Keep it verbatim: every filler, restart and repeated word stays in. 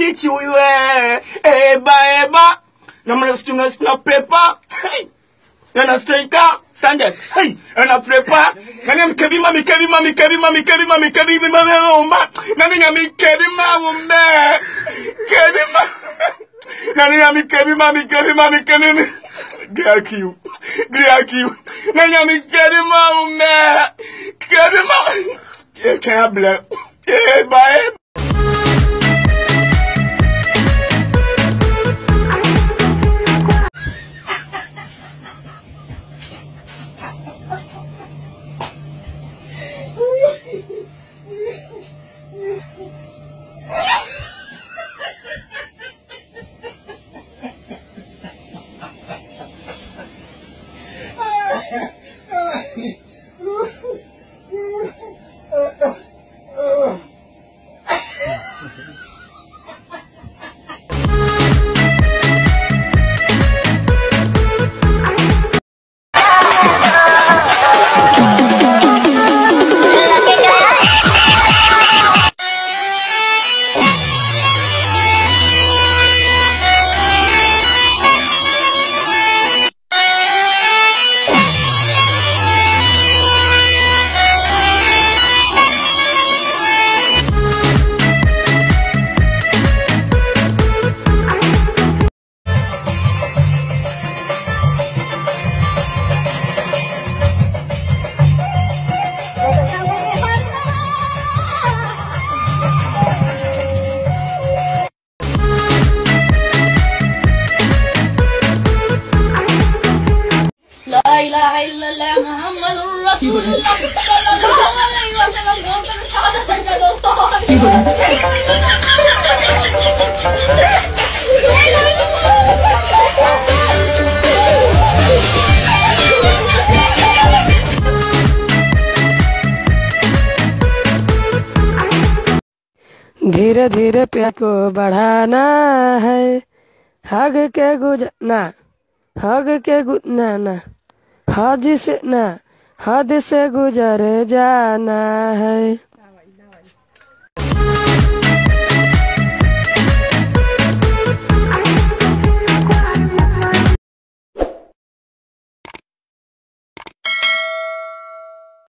kichuywe eba eba namna stunga sna prepa hey na striker standard hey na prepa nani mkebima mikebima mikebima mikebima mikebima mamomba nani nyami kebima umbe kebima nani nyami kebima mikebima mikebima Griakiu Griakiu nani nyami kebima umbe kebima e kable e bae La ilaha illallah Muhammadur Rasulullah sallallahu alaihi wasallam qawlan shahadatan धीरे धीरे प्यार को बढ़ाना है हग के गुजरना हग के गु ना ना हद से ना हद से गुजर जाना है।